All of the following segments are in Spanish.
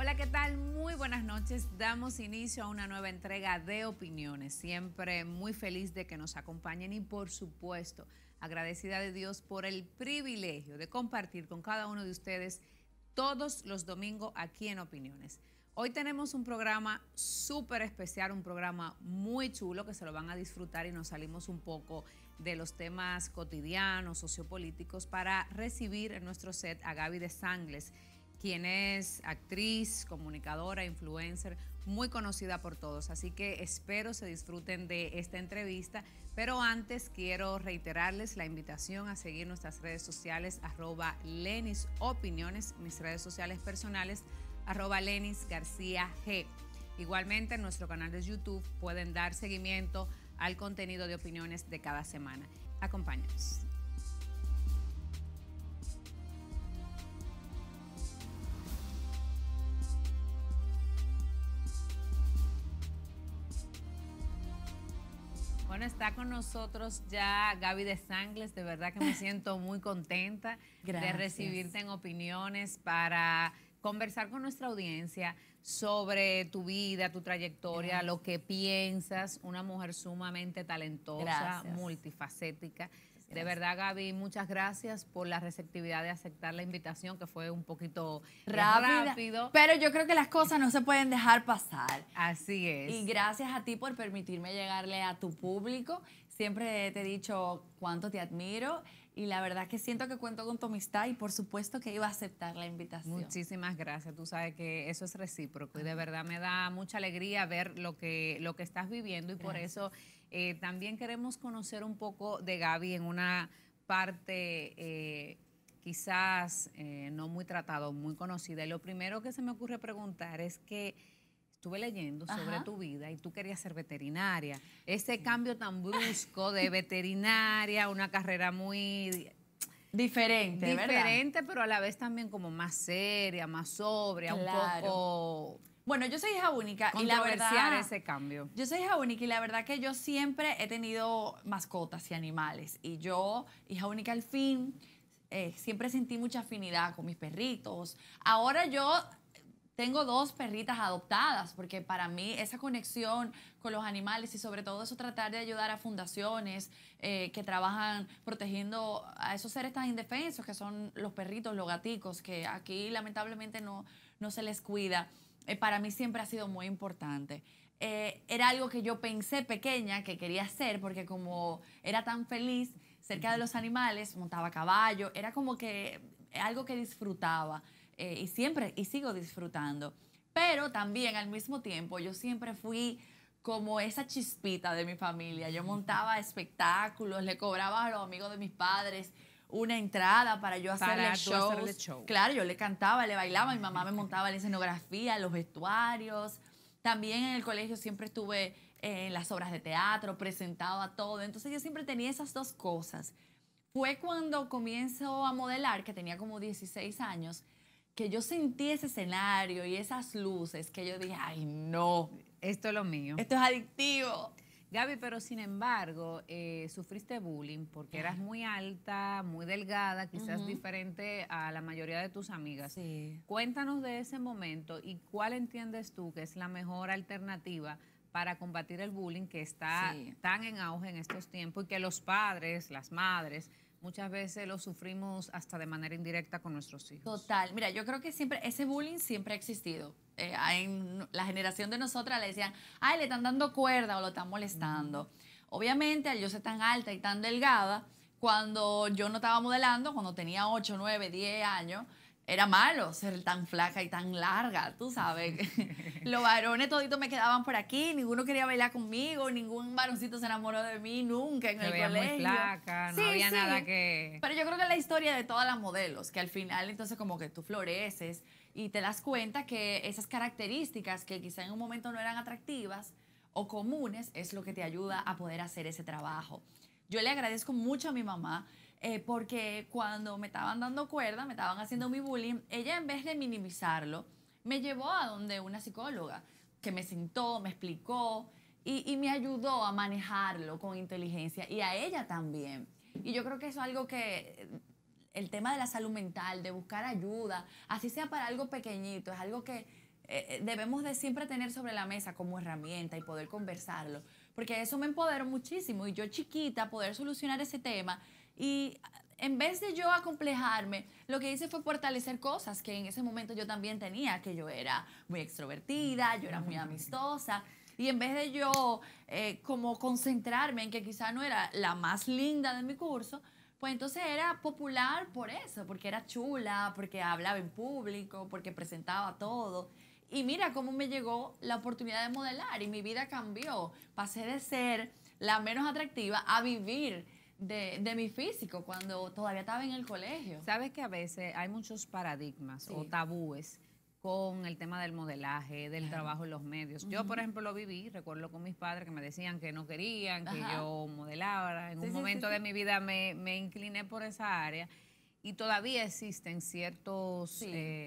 Hola, ¿qué tal? Muy buenas noches. Damos inicio a una nueva entrega de Opiniones. Siempre muy feliz de que nos acompañen y, por supuesto, agradecida de Dios por el privilegio de compartir con cada uno de ustedes todos los domingos aquí en Opiniones. Hoy tenemos un programa súper especial, un programa muy chulo que se lo van a disfrutar y nos salimos un poco de los temas cotidianos, sociopolíticos, para recibir en nuestro set a Gaby de Sangles, quien es actriz, comunicadora, influencer, muy conocida por todos. Así que espero se disfruten de esta entrevista. Pero antes quiero reiterarles la invitación a seguir nuestras redes sociales, @LenisOpiniones, mis redes sociales personales, @LenisGarcía G. Igualmente en nuestro canal de YouTube pueden dar seguimiento al contenido de opiniones de cada semana. Acompáñanos. Bueno, está con nosotros ya Gaby de Sangles. De verdad que me siento muy contenta de recibirte en Opiniones para conversar con nuestra audiencia sobre tu vida, tu trayectoria, lo que piensas. Una mujer sumamente talentosa, multifacética. De verdad, Gaby, muchas gracias por la receptividad de aceptar la invitación, que fue un poquito rápido. Pero yo creo que las cosas no se pueden dejar pasar. Así es. Y gracias a ti por permitirme llegarle a tu público. Siempre te he dicho cuánto te admiro y la verdad que siento que cuento con tu amistad y por supuesto que iba a aceptar la invitación. Muchísimas gracias. Tú sabes que eso es recíproco y de verdad me da mucha alegría ver lo que estás viviendo y por eso también queremos conocer un poco de Gaby en una parte quizás no muy tratada, muy conocida. Y lo primero que se me ocurre preguntar es que estuve leyendo sobre tu vida y tú querías ser veterinaria. Ese cambio tan brusco de veterinaria, una carrera muy diferente, ¿verdad? Pero a la vez también como más seria, más sobria, un poco. Bueno, yo soy hija única y la verdad ese cambio. Yo soy hija única y la verdad que yo siempre he tenido mascotas y animales y yo, hija única al fin, siempre sentí mucha afinidad con mis perritos. Ahora yo tengo 2 perritas adoptadas porque para mí esa conexión con los animales y sobre todo eso tratar de ayudar a fundaciones que trabajan protegiendo a esos seres tan indefensos que son los perritos, los gaticos, que aquí lamentablemente no se les cuida. Para mí siempre ha sido muy importante. Era algo que yo pensé pequeña que quería hacer porque como era tan feliz cerca de los animales, montaba caballo, era como que algo que disfrutaba y sigo disfrutando. Pero también al mismo tiempo yo siempre fui como esa chispita de mi familia. Yo montaba espectáculos, le cobraba a los amigos de mis padres una entrada para yo hacerle shows. Claro, yo le cantaba, le bailaba, mi mamá me montaba la escenografía, los vestuarios. También en el colegio siempre estuve en las obras de teatro, presentaba todo. Entonces yo siempre tenía esas 2 cosas. Fue cuando comienzo a modelar, que tenía como 16 años, que yo sentí ese escenario y esas luces, que yo dije, ay no, esto es lo mío. Esto es adictivo. Gaby, pero sin embargo, sufriste bullying porque eras muy alta, muy delgada, quizás diferente a la mayoría de tus amigas. Sí. Cuéntanos de ese momento y cuál entiendes tú que es la mejor alternativa para combatir el bullying que está tan en auge en estos tiempos y que los padres, las madres, muchas veces lo sufrimos hasta de manera indirecta con nuestros hijos. Total. Mira, yo creo que ese bullying siempre ha existido. En la generación de nosotras le decían, ay, le están dando cuerda o lo están molestando. Obviamente, al yo ser tan alta y tan delgada, cuando yo no estaba modelando, cuando tenía 8, 9, 10 años, era malo ser tan flaca y tan larga, tú sabes. Los varones toditos me quedaban por aquí, ninguno quería bailar conmigo, ningún varoncito se enamoró de mí nunca en el colegio. Muy flaca, no había nada que... Pero yo creo que es la historia de todas las modelos, que al final entonces como que tú floreces y te das cuenta que esas características que quizá en un momento no eran atractivas o comunes es lo que te ayuda a poder hacer ese trabajo. Yo le agradezco mucho a mi mamá porque cuando me estaban dando cuerda, me estaban haciendo mi bullying, ella en vez de minimizarlo, me llevó a donde una psicóloga que me sentó, me explicó y me ayudó a manejarlo con inteligencia y a ella también. Y yo creo que eso es algo que el tema de la salud mental, de buscar ayuda, así sea para algo pequeñito, es algo que debemos de siempre tener sobre la mesa como herramienta y poder conversarlo, porque eso me empoderó muchísimo y yo chiquita poder solucionar ese tema y en vez de yo acomplejarme, lo que hice fue fortalecer cosas que en ese momento yo también tenía, que yo era muy extrovertida, yo era muy amistosa. Y en vez de yo como concentrarme en que quizá no era la más linda de mi curso, pues entonces era popular por eso, porque era chula, porque hablaba en público, porque presentaba todo. Y mira cómo me llegó la oportunidad de modelar y mi vida cambió. Pasé de ser la menos atractiva a vivir de mi físico cuando todavía estaba en el colegio. Sabes que a veces hay muchos paradigmas o tabúes con el tema del modelaje, del trabajo en los medios. Yo, por ejemplo, lo viví, recuerdo con mis padres que me decían que no querían que yo modelara. En un momento de mi vida me incliné por esa área y todavía existen ciertos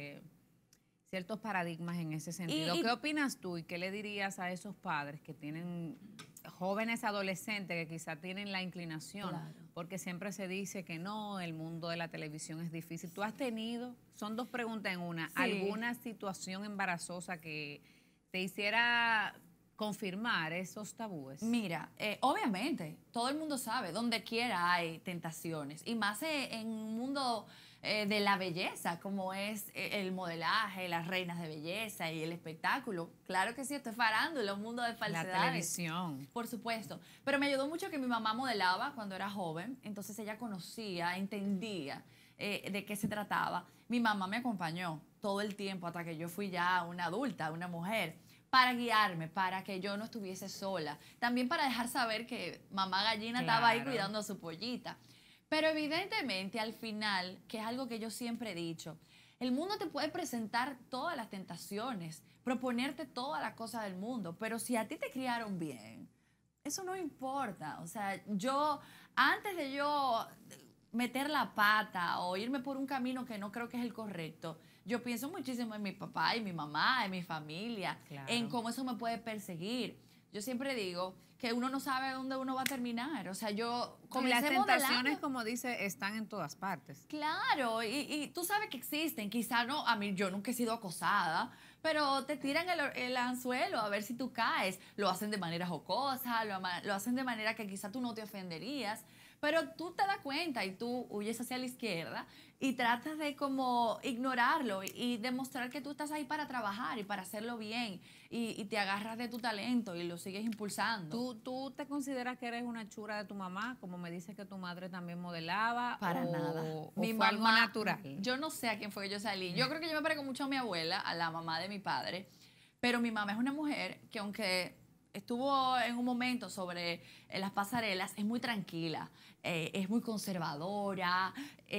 paradigmas en ese sentido. ¿Qué opinas tú y qué le dirías a esos padres que tienen jóvenes adolescentes que quizá tienen la inclinación? Claro. Porque siempre se dice que no, el mundo de la televisión es difícil. ¿Tú has tenido, son dos preguntas en una, alguna situación embarazosa que te hiciera confirmar esos tabúes? Mira, obviamente, todo el mundo sabe, donde quiera hay tentaciones, y más en un mundo de la belleza, como es el modelaje, las reinas de belleza y el espectáculo. Claro que sí, esto es farándula, un mundo de falsedades. La televisión. Por supuesto. Pero me ayudó mucho que mi mamá modelaba cuando era joven, entonces ella conocía, entendía de qué se trataba. Mi mamá me acompañó todo el tiempo hasta que yo fui ya una adulta, una mujer, para guiarme, para que yo no estuviese sola. También para dejar saber que mamá gallina estaba ahí cuidando a su pollita. Pero evidentemente al final, que es algo que yo siempre he dicho, el mundo te puede presentar todas las tentaciones, proponerte todas las cosas del mundo, pero si a ti te criaron bien, eso no importa. O sea, yo, antes de yo meter la pata o irme por un camino que no creo que es el correcto, yo pienso muchísimo en mi papá y mi mamá, en mi familia, en cómo eso me puede perseguir. Yo siempre digo que uno no sabe dónde uno va a terminar. O sea, yo comencé las tentaciones, como dice, están en todas partes. Claro, y tú sabes que existen. Quizá no, a mí yo nunca he sido acosada, pero te tiran el anzuelo a ver si tú caes. Lo hacen de manera jocosa, lo hacen de manera que quizá tú no te ofenderías, pero tú te das cuenta y tú huyes hacia la izquierda y tratas de como ignorarlo y demostrar que tú estás ahí para trabajar y para hacerlo bien y te agarras de tu talento y lo sigues impulsando. ¿Tú te consideras que eres una chura de tu mamá, como me dice que tu madre también modelaba? Para nada. ¿O fue algo natural? Yo no sé a quién fue que yo salí. Yo creo que yo me parezco mucho a mi abuela, a la mamá de mi padre, pero mi mamá es una mujer que aunque estuvo en un momento sobre las pasarelas, es muy tranquila, es muy conservadora.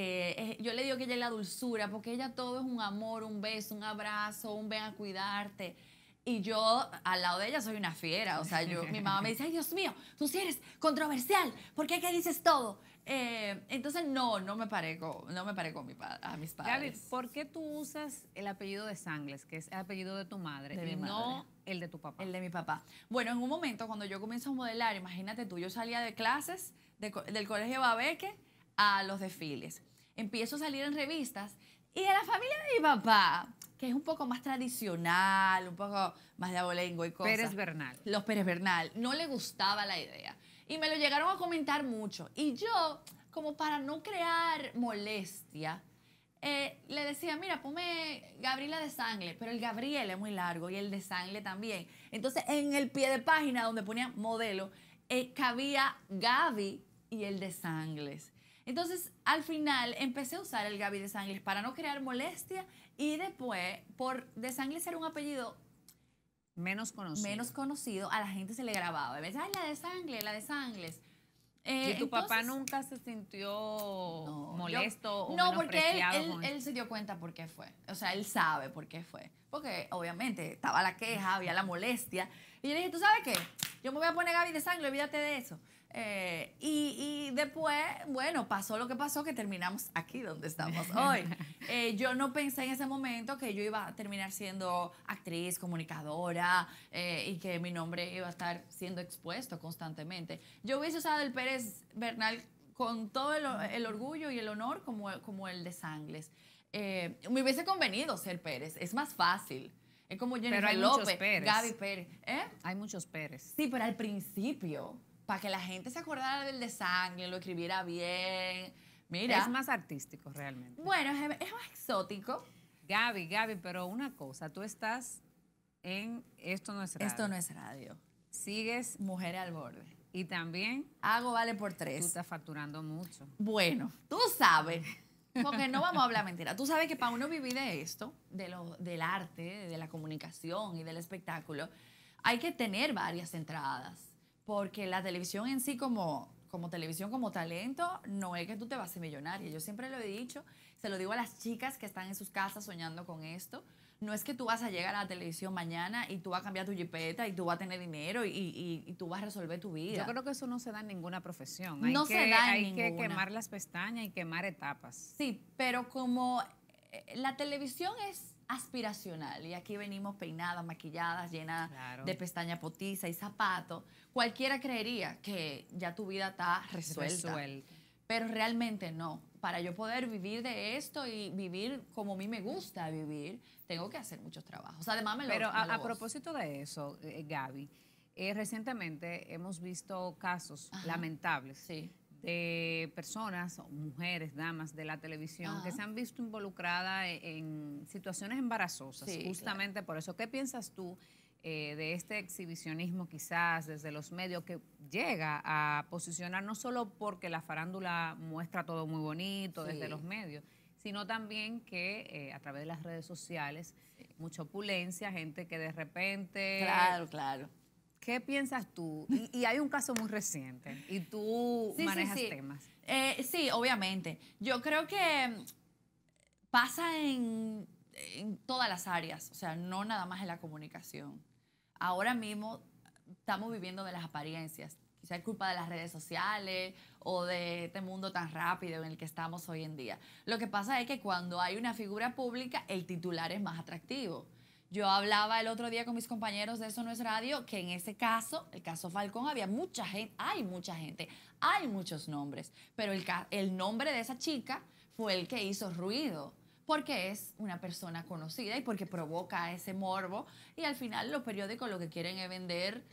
Yo le digo que ella es la dulzura, porque ella todo es un amor, un beso, un abrazo, un ven a cuidarte. Y yo, al lado de ella, soy una fiera. O sea, mi mamá me dice, ay, Dios mío, tú sí eres controversial. ¿Por qué dices todo? Entonces, no me parezco a mis padres. Gaby, ¿por qué tú usas el apellido de Sangles, que es el apellido de tu madre, y no el de tu papá? El de mi papá. Bueno, en un momento, cuando yo comienzo a modelar, imagínate tú, yo salía de clases del Colegio Babeque a los desfiles. Empiezo a salir en revistas y a la familia de mi papá, que es un poco más tradicional, un poco más de abolengo y cosas. Pérez Bernal. Los Pérez Bernal. No le gustaba la idea. Y me lo llegaron a comentar mucho. Y yo, como para no crear molestia, le decía, mira, ponme Gabriela de Sangles, pero el Gabriel es muy largo y el de Sangles también. Entonces, en el pie de página donde ponía modelo, cabía Gaby y el de Sangles. Entonces, al final, empecé a usar el Gaby de Sangles para no crear molestia y después, por de Sangles era un apellido menos conocido, a la gente se le grababa. A veces, ay, la de Sangles. ¿Y tu papá nunca se sintió molesto o menospreciado? No, porque él se dio cuenta por qué fue. O sea, él sabe por qué fue. Porque, obviamente, estaba la queja, había la molestia. Y yo le dije, ¿tú sabes qué? Yo me voy a poner Gaby de Sangles, olvídate de eso. Y después, bueno, pasó lo que pasó, que terminamos aquí donde estamos hoy. Yo no pensé en ese momento que yo iba a terminar siendo actriz, comunicadora y que mi nombre iba a estar siendo expuesto constantemente. Yo hubiese usado el Pérez Bernal con todo el orgullo y el honor como el de Sangles. Me hubiese convenido ser Pérez, es más fácil. Es como Jennifer López, Gaby Pérez. Hay muchos Pérez. Sí, pero al principio, para que la gente se acordara del de sangre, lo escribiera bien. Mira. Es más artístico realmente. Bueno, es más exótico. Gaby, pero una cosa, tú estás en Esto No Es Radio. Esto No Es Radio. Sigues Mujeres al Borde. Y también Hago Vale por 3. Tú estás facturando mucho. Bueno, tú sabes, porque no vamos a hablar mentira. Tú sabes que para uno vivir de esto, del arte, de la comunicación y del espectáculo, hay que tener varias entradas. Porque la televisión en sí como televisión, como talento, no es que tú te vas a ser millonaria. Yo siempre lo he dicho, se lo digo a las chicas que están en sus casas soñando con esto. No es que tú vas a llegar a la televisión mañana y tú vas a cambiar tu jipeta y tú vas a tener dinero y tú vas a resolver tu vida. Yo creo que eso no se da en ninguna profesión. No se da en ninguna. Hay que quemar las pestañas y quemar etapas. Sí, pero como la televisión es aspiracional y aquí venimos peinadas, maquilladas, llenas de pestaña potiza y zapatos, cualquiera creería que ya tu vida está resuelta. Pero realmente no. Para yo poder vivir de esto y vivir como a mí me gusta vivir, tengo que hacer muchos trabajos. Además, Pero a propósito de eso, Gaby, recientemente hemos visto casos lamentables de personas, mujeres, damas de la televisión que se han visto involucradas en situaciones embarazosas, justamente por eso. ¿Qué piensas tú de este exhibicionismo quizás desde los medios que llega a posicionar no solo porque la farándula muestra todo muy bonito desde los medios, sino también que a través de las redes sociales, mucha opulencia, gente que de repente... Claro. ¿Qué piensas tú? Y hay un caso muy reciente y tú manejas temas. Sí, obviamente. Yo creo que pasa en todas las áreas, o sea, no nada más en la comunicación. Ahora mismo estamos viviendo de las apariencias. Quizá es culpa de las redes sociales o de este mundo tan rápido en el que estamos hoy en día. Lo que pasa es que cuando hay una figura pública, el titular es más atractivo. Yo hablaba el otro día con mis compañeros de Eso No Es Radio, que en ese caso, el caso Falcón, había mucha gente, hay muchos nombres, pero el nombre de esa chica fue el que hizo ruido, porque es una persona conocida y porque provoca ese morbo, y al final los periódicos lo que quieren es vender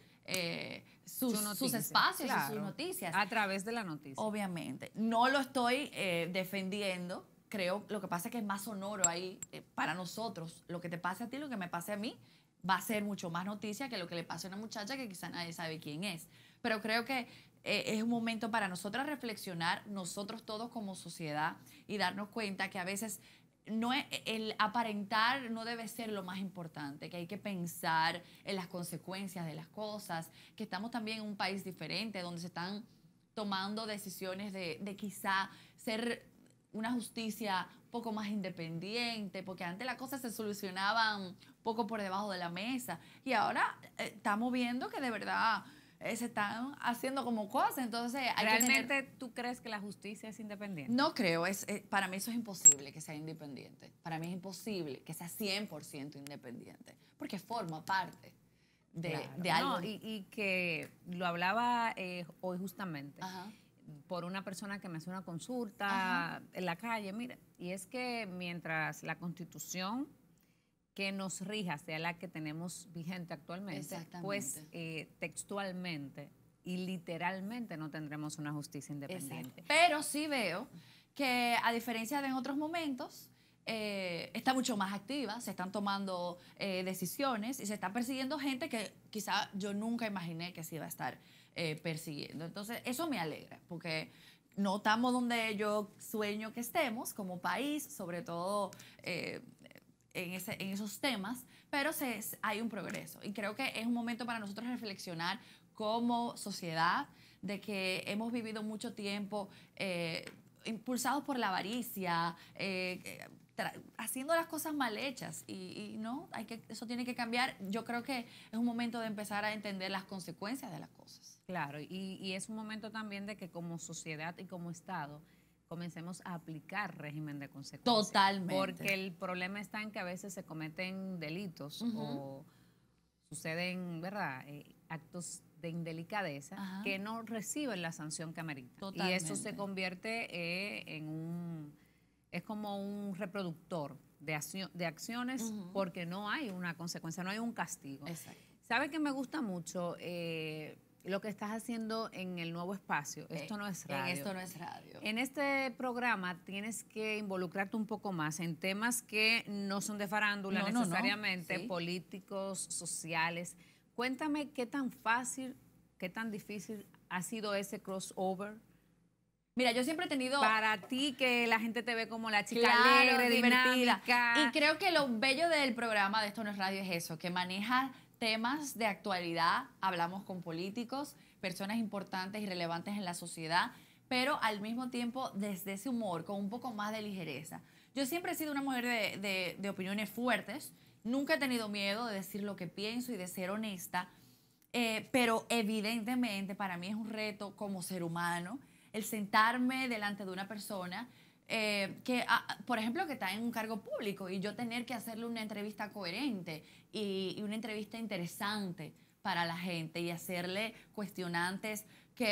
sus espacios y sus noticias. A través de la noticia. Obviamente. No lo estoy defendiendo. Creo, lo que pasa es que es más sonoro ahí para nosotros. Lo que te pase a ti, lo que me pase a mí, va a ser mucho más noticia que lo que le pase a una muchacha que quizá nadie sabe quién es. Pero creo que es un momento para nosotras reflexionar, nosotros todos como sociedad, y darnos cuenta que a veces el aparentar no debe ser lo más importante, que hay que pensar en las consecuencias de las cosas, que estamos también en un país diferente, donde se están tomando decisiones de quizá ser una justicia un poco más independiente, porque antes las cosas se solucionaban un poco por debajo de la mesa, y ahora estamos viendo que de verdad se están haciendo como cosas, entonces hay ¿Realmente tú crees que la justicia es independiente? No creo, para mí eso es imposible que sea independiente. Para mí es imposible que sea 100% independiente, porque forma parte de algo. No, y que lo hablaba hoy justamente por una persona que me hace una consulta en la calle, mira, y es que mientras la Constitución que nos rija sea la que tenemos vigente actualmente, pues textualmente y literalmente no tendremos una justicia independiente. Pero sí veo que, a diferencia de en otros momentos, está mucho más activa, se están tomando decisiones y se está persiguiendo gente que quizá yo nunca imaginé que se iba a estar persiguiendo. Entonces, eso me alegra, porque no estamos donde yo sueño que estemos como país, sobre todo en esos temas, pero hay un progreso. Y creo que es un momento para nosotros reflexionar como sociedad de que hemos vivido mucho tiempo impulsados por la avaricia, haciendo las cosas mal hechas, y no, eso tiene que cambiar. Yo creo que es un momento de empezar a entender las consecuencias de las cosas. Claro, y es un momento también de que como sociedad y como Estado comencemos a aplicar régimen de consecuencias. Totalmente. Porque el problema está en que a veces se cometen delitos o suceden, ¿verdad?, actos de indelicadeza que no reciben la sanción que ameritan. Totalmente. Y eso se convierte es como un reproductor de acciones porque no hay una consecuencia, no hay un castigo. Exacto. ¿Sabe que me gusta mucho lo que estás haciendo en el nuevo espacio? Esto no es radio. En Esto no es radio. En este programa tienes que involucrarte un poco más en temas que no son de farándula necesariamente, Sí. políticos, sociales. Cuéntame qué tan fácil, qué tan difícil ha sido ese crossover. Mira, yo siempre he tenido... Para ti, que la gente te ve como la chica claro, alegre, divertida. dinámica. Y creo que lo bello del programa de Esto no es radio es eso, que maneja temas de actualidad, hablamos con políticos, personas importantes y relevantes en la sociedad, pero al mismo tiempo desde ese humor, con un poco más de ligereza. Yo siempre he sido una mujer de opiniones fuertes, nunca he tenido miedo de decir lo que pienso y de ser honesta, pero evidentemente para mí es un reto como ser humano el sentarme delante de una persona por ejemplo, que está en un cargo público y yo tener que hacerle una entrevista coherente y una entrevista interesante para la gente y hacerle cuestionantes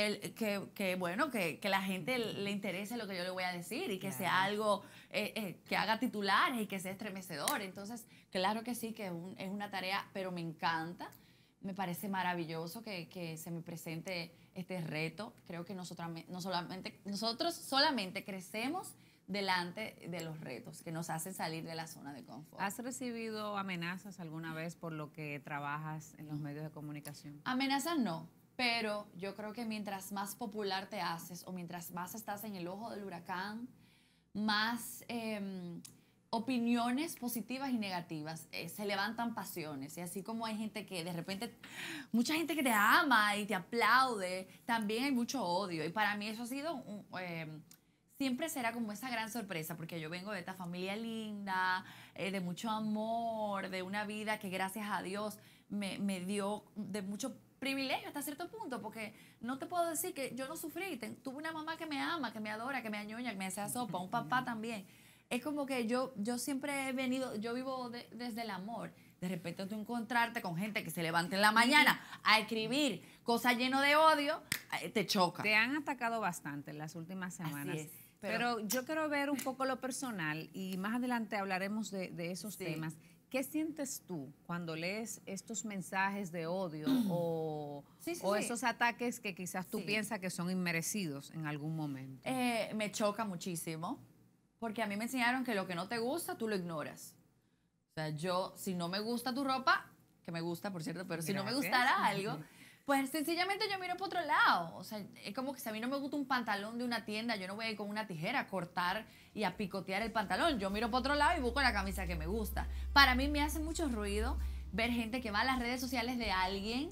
que la gente le interese lo que yo le voy a decir y que sea algo que haga titulares y que sea estremecedor. Entonces, claro que sí, que es una tarea, pero me encanta. Me parece maravilloso que se me presente este reto. Creo que nosotros solamente crecemos delante de los retos que nos hacen salir de la zona de confort. ¿Has recibido amenazas alguna vez por lo que trabajas en los medios de comunicación? Amenazas no, pero yo creo que mientras más popular te haces o mientras más estás en el ojo del huracán, más opiniones positivas y negativas, se levantan pasiones, y así como hay gente que de repente, mucha gente que te ama y te aplaude, también hay mucho odio, y para mí eso ha sido siempre será como esa gran sorpresa, porque yo vengo de esta familia linda, de mucho amor, de una vida que gracias a Dios me dio de mucho privilegio hasta cierto punto, porque no te puedo decir que yo no sufrí, tuve una mamá que me ama, que me adora, que me añoña, que me hace sopa, un papá también. Es como que yo siempre he venido, yo vivo desde el amor. De repente tú encontrarte con gente que se levanta en la mañana a escribir cosas llenas de odio, te choca. Te han atacado bastante en las últimas semanas. Así es, pero yo quiero ver un poco lo personal y más adelante hablaremos de esos temas. ¿Qué sientes tú cuando lees estos mensajes de odio o esos ataques que quizás tú piensas que son inmerecidos en algún momento? Me choca muchísimo, porque a mí me enseñaron que lo que no te gusta, tú lo ignoras. O sea, si no me gusta tu ropa, que me gusta, por cierto, pero si no me gustara algo, pues sencillamente yo miro para otro lado. O sea, es como que si a mí no me gusta un pantalón de una tienda, yo no voy a ir con una tijera a cortar y a picotear el pantalón. Yo miro para otro lado y busco la camisa que me gusta. Para mí me hace mucho ruido ver gente que va a las redes sociales de alguien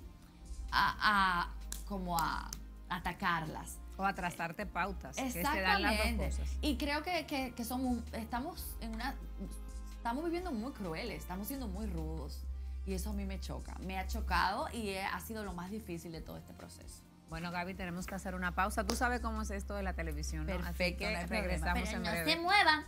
como a atacarlas. O a trazarte pautas, que se Exactamente. dan las dos cosas. Y creo que estamos viviendo muy crueles, estamos siendo muy rudos. Y eso a mí me choca. Me ha chocado y ha sido lo más difícil de todo este proceso. Bueno, Gaby, tenemos que hacer una pausa. Tú sabes cómo es esto de la televisión, ¿no? Perfecto, Así que no regresamos en breve. No se muevan.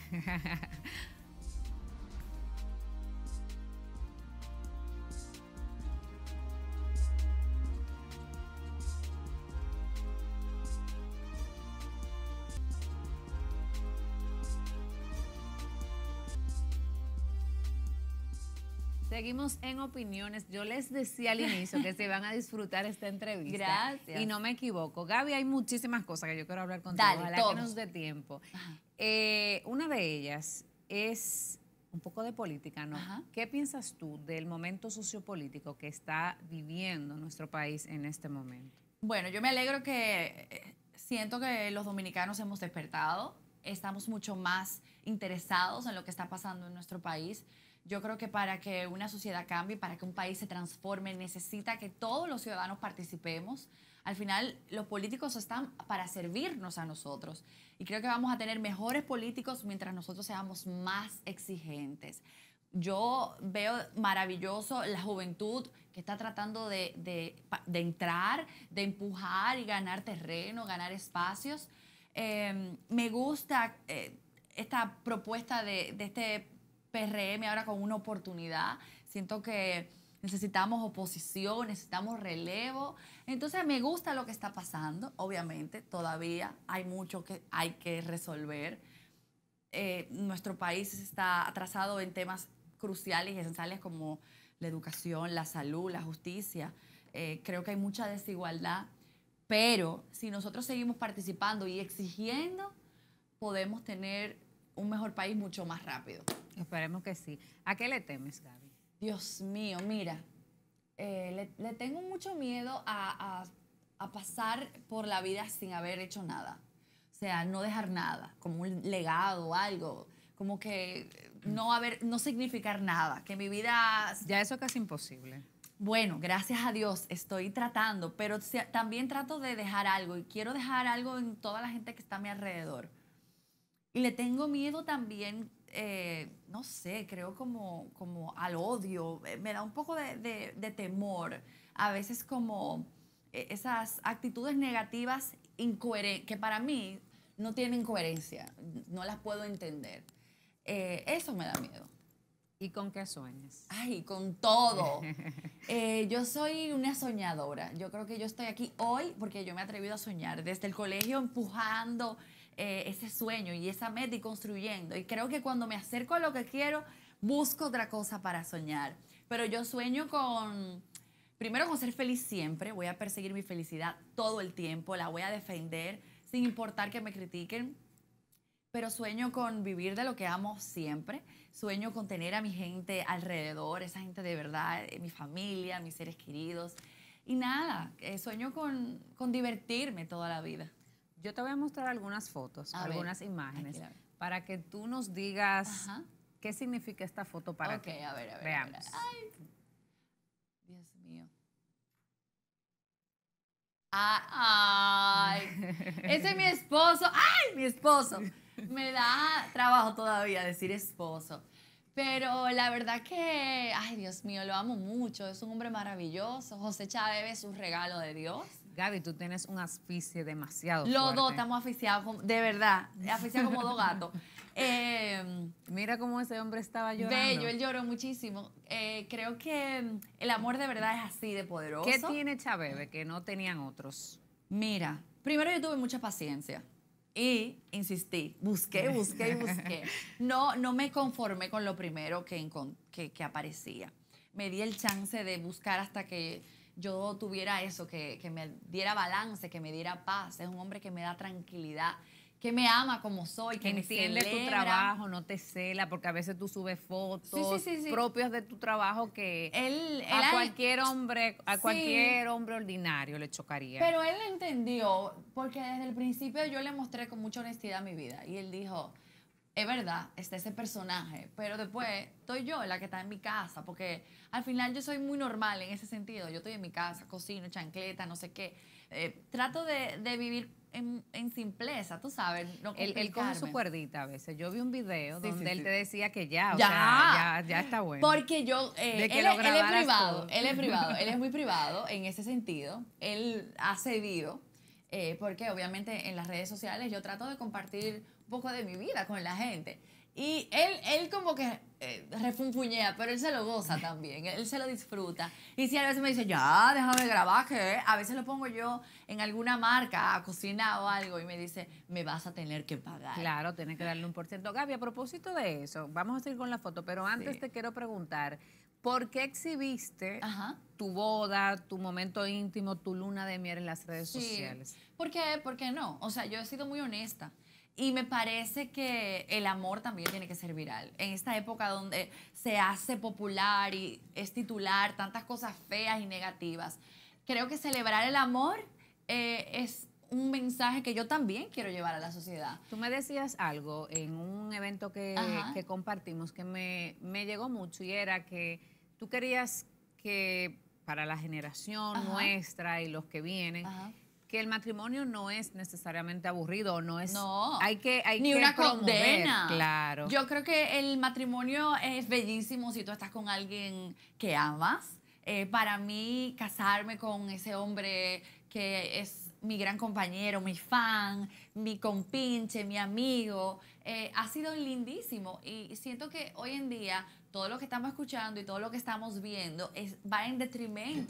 Seguimos en opiniones. Yo les decía al inicio que se van a disfrutar esta entrevista. Gracias. Y no me equivoco. Gaby, hay muchísimas cosas que yo quiero hablar contigo. Dale, ojalá que nos dé tiempo. Una de ellas es un poco de política, ¿no? Ajá. ¿Qué piensas tú del momento sociopolítico que está viviendo nuestro país en este momento? Bueno, yo me alegro que siento que los dominicanos hemos despertado. Estamos mucho más interesados en lo que está pasando en nuestro país. Yo creo que para que una sociedad cambie, para que un país se transforme, necesita que todos los ciudadanos participemos. Al final, los políticos están para servirnos a nosotros. Y creo que vamos a tener mejores políticos mientras nosotros seamos más exigentes. Yo veo maravilloso la juventud que está tratando de entrar, de empujar y ganar terreno, ganar espacios. Me gusta esta propuesta de este PRM ahora con una oportunidad. Siento que necesitamos oposición, necesitamos relevo. Entonces me gusta lo que está pasando. Obviamente todavía hay mucho que hay que resolver. nuestro país está atrasado en temas cruciales y esenciales como la educación, la salud, la justicia. Creo que hay mucha desigualdad, pero si nosotros seguimos participando y exigiendo, podemos tener un mejor país mucho más rápido. Esperemos que sí. ¿A qué le temes, Gaby? Dios mío, mira, le tengo mucho miedo a pasar por la vida sin haber hecho nada. O sea, no dejar nada, como un legado o algo, como que no significar nada, que mi vida... Ya eso es casi imposible. Bueno, gracias a Dios estoy tratando, pero también trato de dejar algo y quiero dejar algo en toda la gente que está a mi alrededor. Y le tengo miedo también, no sé, creo como al odio. Me da un poco de temor. A veces como esas actitudes negativas que para mí no tienen coherencia. No las puedo entender. Eso me da miedo. ¿Y con qué sueñas? Ay, con todo. Yo soy una soñadora. Yo creo que yo estoy aquí hoy porque yo me he atrevido a soñar. Desde el colegio empujando ese sueño y esa meta y construyendo. Y creo que cuando me acerco a lo que quiero, busco otra cosa para soñar. Pero yo sueño primero con ser feliz siempre. Voy a perseguir mi felicidad todo el tiempo. La voy a defender sin importar que me critiquen. Pero sueño con vivir de lo que amo siempre. Sueño con tener a mi gente alrededor, esa gente de verdad, mi familia, mis seres queridos. Y nada, sueño con divertirme toda la vida. Yo te voy a mostrar algunas fotos, algunas imágenes, para que tú nos digas qué significa esta foto para ti. A ver. Veamos. Ay, Dios mío. Ay, ese es mi esposo. ¡Ay, mi esposo! Me da trabajo todavía decir esposo. Pero la verdad que, ay, Dios mío, lo amo mucho. Es un hombre maravilloso. José Chávez es un regalo de Dios. Gaby, tú tienes un asfixie demasiado fuerte. Los dos estamos asfixiados, de verdad. Asfixiados como dos gatos. Mira cómo ese hombre estaba llorando. Bello, él lloró muchísimo. Creo que el amor de verdad es así de poderoso. ¿Qué tiene Chabebe que no tenían otros? Mira, primero yo tuve mucha paciencia y insistí, busqué. No me conformé con lo primero que aparecía. Me di el chance de buscar hasta que yo tuviera eso, que me diera balance, que me diera paz. Es un hombre que me da tranquilidad, que me ama como soy, que me entiende tu trabajo, no te cela, porque a veces tú subes fotos propias de tu trabajo que a cualquier hombre ordinario le chocaría. Pero él entendió, porque desde el principio yo le mostré con mucha honestidad mi vida y él dijo, es verdad, está ese personaje, pero después estoy yo la que está en mi casa, porque al final yo soy muy normal en ese sentido. Yo estoy en mi casa, cocino, chancleta, no sé qué. Trato de vivir en simpleza, tú sabes. No él coge su cuerdita a veces. Yo vi un video donde él te decía que ya está bueno. Porque yo, él es privado, él es muy privado en ese sentido. Él ha cedido, porque obviamente en las redes sociales yo trato de compartir un poco de mi vida con la gente. Y él como que refunfuñea, pero él se lo goza también, él se lo disfruta. Y si a veces me dice, ya, déjame grabar, que a veces lo pongo yo en alguna marca a cocinar o algo y me dice, me vas a tener que pagar. Claro, tienes que darle un %. Gaby, a propósito de eso, vamos a seguir con la foto, pero antes te quiero preguntar, ¿por qué exhibiste tu boda, tu momento íntimo, tu luna de miel en las redes sociales? ¿Por qué no? O sea, yo he sido muy honesta. Y me parece que el amor también tiene que ser viral. En esta época donde se hace popular y es titular tantas cosas feas y negativas, creo que celebrar el amor es un mensaje que yo también quiero llevar a la sociedad. Tú me decías algo en un evento que compartimos que me llegó mucho y era que tú querías que para la generación nuestra y los que vienen, que el matrimonio no es necesariamente aburrido, hay que ni una condena. Claro. Yo creo que el matrimonio es bellísimo si tú estás con alguien que amas. Para mí, casarme con ese hombre que es mi gran compañero, mi fan, mi compinche, mi amigo, ha sido lindísimo. Y siento que hoy en día todo lo que estamos escuchando y todo lo que estamos viendo va en detrimento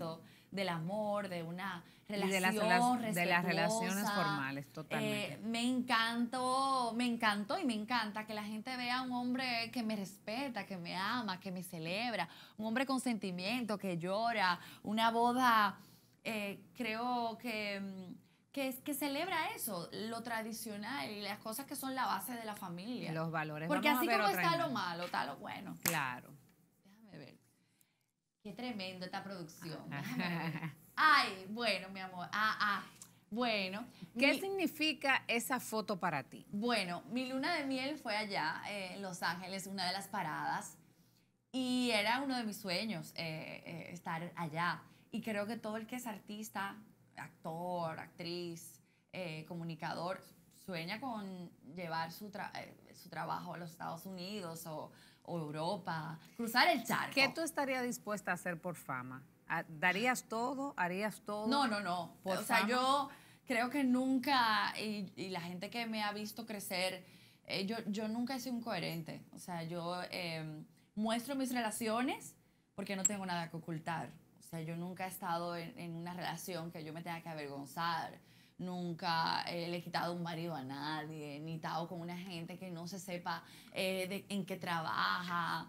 del amor, de una relación y de las relaciones formales, totalmente. Me encantó y me encanta que la gente vea a un hombre que me respeta, que me ama, que me celebra, un hombre con sentimiento, que llora, una boda, creo que celebra eso, lo tradicional y las cosas que son la base de la familia. Los valores. Porque así como está lo malo, está lo bueno. Claro. Déjame ver. Qué tremendo esta producción. Déjame ver. Ay, bueno, mi amor. Bueno. ¿Qué significa esa foto para ti? Bueno, mi luna de miel fue allá, en Los Ángeles, una de las paradas. Y era uno de mis sueños, estar allá. Y creo que todo el que es artista, actor, actriz, comunicador, sueña con llevar su trabajo a los Estados Unidos o Europa, cruzar el charco. ¿Qué tú estarías dispuesta a hacer por fama? ¿Darías todo? ¿Harías todo? No. O sea, yo creo que nunca, y la gente que me ha visto crecer, yo nunca he sido incoherente. O sea, yo muestro mis relaciones porque no tengo nada que ocultar. O sea, yo nunca he estado en una relación que yo me tenga que avergonzar. Nunca le he quitado un marido a nadie, ni estado con una gente que no se sepa en qué trabaja.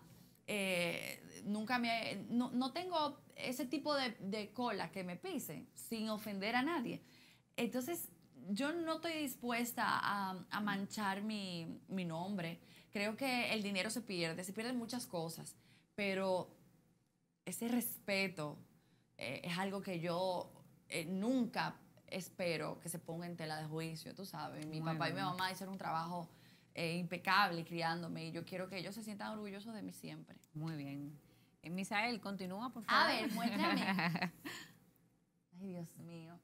No tengo ese tipo de cola que me pisen sin ofender a nadie. Entonces, yo no estoy dispuesta a manchar mi nombre. Creo que el dinero se pierden muchas cosas, pero ese respeto es algo que yo nunca espero que se ponga en tela de juicio, tú sabes. Mi papá y mi mamá hicieron un trabajo impecable criándome y yo quiero que ellos se sientan orgullosos de mí siempre. Muy bien. Misael, continúa, por favor. A ver, muéstrame. Ay, Dios mío.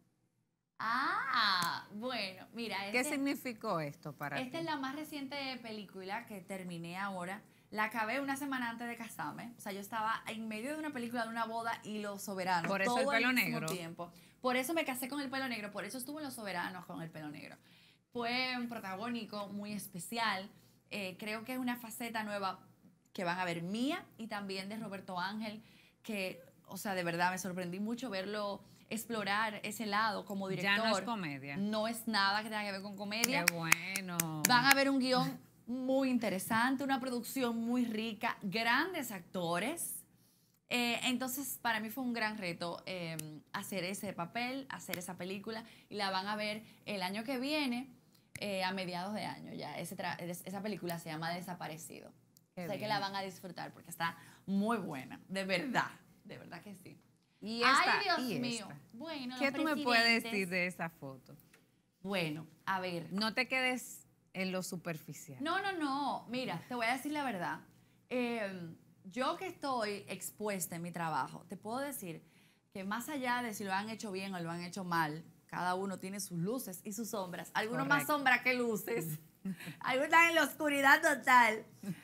Bueno, mira. ¿Qué significó esto para ti? Esta es la más reciente película que terminé ahora. La acabé una semana antes de casarme. O sea, yo estaba en medio de una película de una boda y Los Soberanos. Por eso todo el pelo negro. Tiempo. Por eso me casé con el pelo negro. Por eso estuve en Los Soberanos con el pelo negro. Fue un protagónico muy especial. Creo que es una faceta nueva que van a ver mía y también de Roberto Ángel, que, o sea, de verdad me sorprendí mucho verlo explorar ese lado como director. Ya no es comedia. No es nada que tenga que ver con comedia. Qué bueno. Van a ver un guión muy interesante, una producción muy rica, grandes actores. Entonces, para mí fue un gran reto hacer ese papel, hacer esa película, y la van a ver el año que viene, a mediados de año ya. Esa película se llama Desaparecido. Sé que la van a disfrutar porque está muy buena, de verdad que sí. ¿Y esta? Ay, Dios mío. Bueno, ¿qué tú me puedes decir de esa foto? Bueno, a ver. No te quedes en lo superficial. No. Mira, te voy a decir la verdad. Yo que estoy expuesta en mi trabajo, te puedo decir que más allá de si lo han hecho bien o lo han hecho mal, cada uno tiene sus luces y sus sombras. Algunos más sombras que luces. Algunos están en la oscuridad total.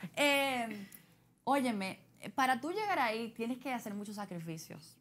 Óyeme, para tú llegar ahí tienes que hacer muchos sacrificios.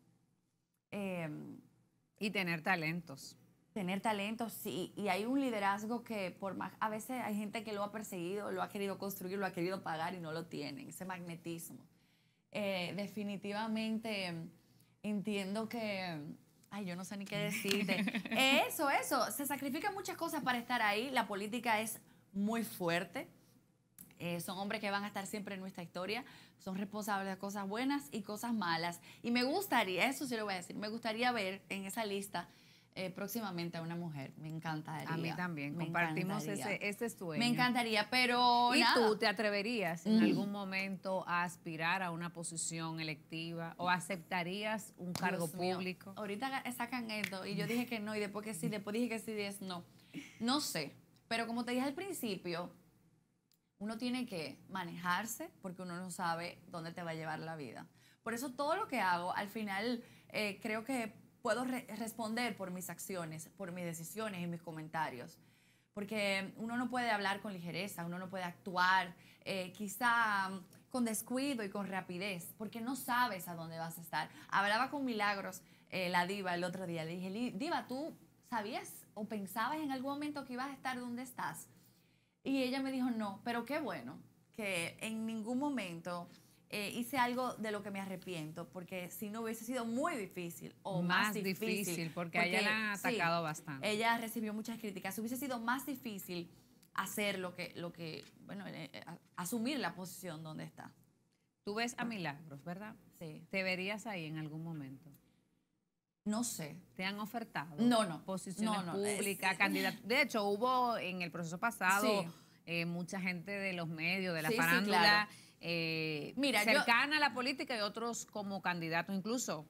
Y tener talentos. Tener talentos, sí. Y hay un liderazgo que por más, a veces hay gente que lo ha perseguido, lo ha querido construir, lo ha querido pagar y no lo tienen. Ese magnetismo. Definitivamente entiendo que... Ay, yo no sé ni qué decirte. Eso. Se sacrifican muchas cosas para estar ahí. La política es muy fuerte. Son hombres que van a estar siempre en nuestra historia. Son responsables de cosas buenas y cosas malas. Y me gustaría, eso sí lo voy a decir, me gustaría ver en esa lista próximamente a una mujer. Me encantaría. A mí también. Compartimos ese sueño. Me encantaría, pero ¿Y tú te atreverías en algún momento a aspirar a una posición electiva o aceptarías un cargo público? Ahorita sacan esto y yo dije que no y después que sí, después dije que sí, es no. No sé, pero como te dije al principio, uno tiene que manejarse porque uno no sabe dónde te va a llevar la vida. Por eso todo lo que hago, al final, creo que puedo responder por mis acciones, por mis decisiones y mis comentarios. Porque uno no puede hablar con ligereza, uno no puede actuar quizá con descuido y con rapidez, porque no sabes a dónde vas a estar. Hablaba con Milagros, la diva, el otro día. Le dije, diva, ¿tú sabías o pensabas en algún momento que ibas a estar donde estás? Y ella me dijo, no, pero qué bueno, que en ningún momento hice algo de lo que me arrepiento, porque si no hubiese sido muy difícil o más difícil porque a ella la han atacado bastante. Ella recibió muchas críticas. Hubiese sido más difícil hacer bueno, asumir la posición donde está. Tú ves a Milagros, ¿verdad? Sí. ¿Te verías ahí en algún momento? No sé. ¿Te han ofertado? No. Posiciones públicas, candidatos. De hecho, hubo en el proceso pasado mucha gente de los medios, de la farándula, cercana a la política y otros como candidatos, incluso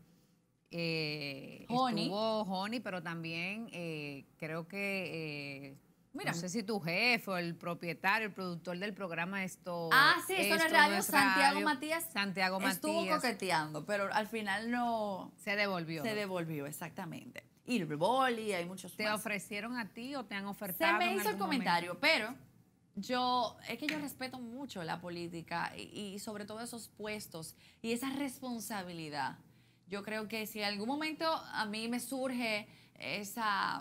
estuvo Joni, pero también creo que... no sé si tu jefe o el propietario, el productor del programa Esto no es radio, Santiago Matías estuvo coqueteando, pero al final no... Se devolvió. Se devolvió, exactamente. Y Rivoli, hay muchos ¿Te más. ofrecieron a ti o te han ofertado? Se me hizo el comentario, pero es que yo respeto mucho la política y sobre todo esos puestos y esa responsabilidad. Yo creo que si en algún momento a mí me surge esa